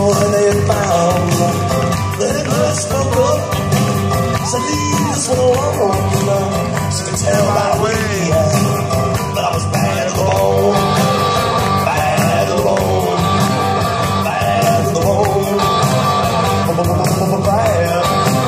when they found that it must spoke up. Said leave this one alone. So you can tell right away that I was bad to the bone. Bad to the bone. Bad to the bone. Bad.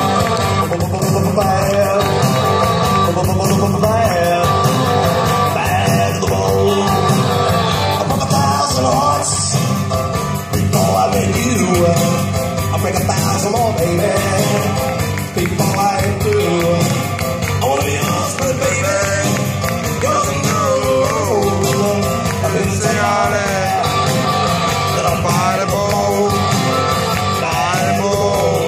Bad to the bone. I broke 1,000 hearts before I met you. I break 1,000 more, baby, before I am through. I wanna be yours, but baby, yours and yours. I've been saying all that I'm fireable, fireable,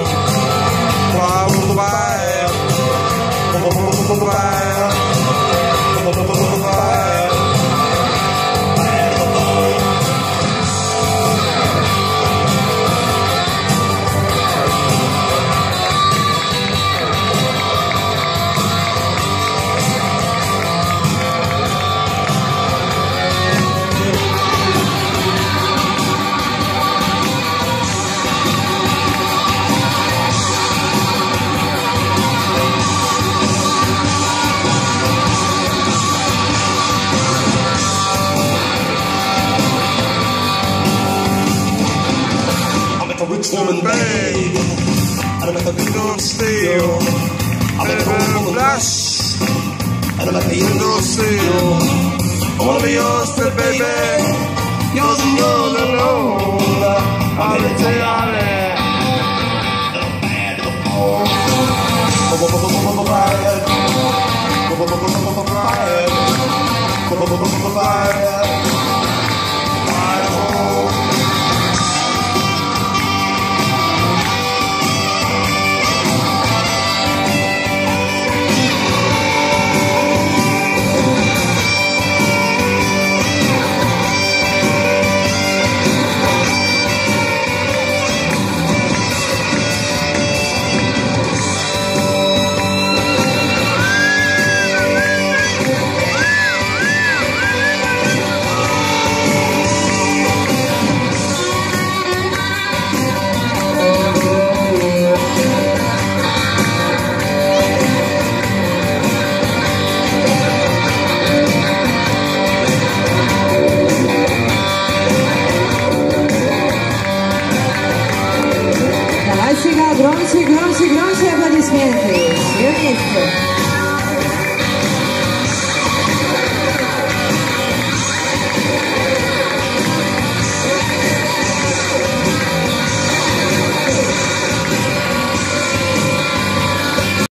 rich woman, babe, and I make a good of steel. I make a old woman blush, and I make a young girl steal. I wanna be yours, pretty baby, yours and yours alone. I'm gonna tell you all that I'm bad to the bone. Давайте громче, громче, громче аплодисменты. Все вместе.